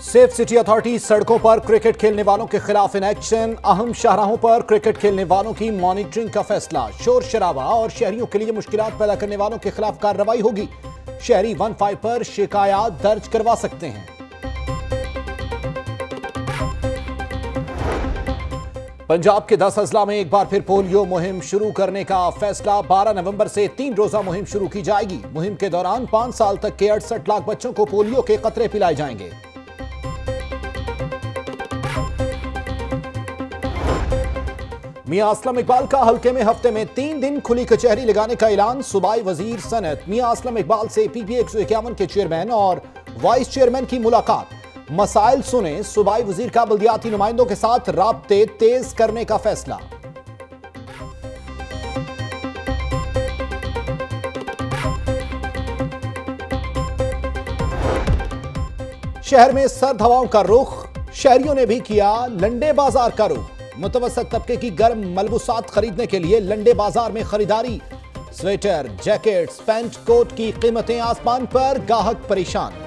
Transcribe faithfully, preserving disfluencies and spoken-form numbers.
Safe city authority सड़कों पर cricket खेलने वालों के खिलाफ इन एक्शन। अहम शाहराहों पर क्रिकेट खेलने वालों की मॉनिटरिंग का फैसला। शोर शराबा और शहरियों के लिए मुश्किलात पैदा करने वालों के खिलाफ कार्रवाई होगी। शहरी वन फाइव पर शिकायत दर्ज करवा सकते हैं। पंजाब के दस अजला में एक बार फिर पोलियो मुहिम शुरू करने का फैसला। बारह नवंबर से तीन रोजा मुहिम शुरू की जाएगी। मुहिम के दौरान पांच साल तक के अड़सठ लाख बच्चों को पोलियो के कतरे पिलाए जाएंगे। मियां असलम इकबाल का हल्के में हफ्ते में तीन दिन खुली कचहरी लगाने का ऐलान। सूबाई वजीर सनत मियां असलम इकबाल से पीपीए एक सौ इक्यावन के चेयरमैन और वाइस चेयरमैन की मुलाकात। मसाइल सुने। सूबाई वजीर का बल्दियाती नुमाइंदों के साथ राब्ते तेज करने का फैसला। शहर में सर्द हवाओं का रुख। शहरियों ने भी किया लंडे बाजार का रुख। मुतवसत तबके की गर्म मलबूसात खरीदने के लिए लंडे बाजार में खरीदारी। स्वेटर, जैकेट्स, पैंट कोट की कीमतें आसमान पर, गाहक परेशान।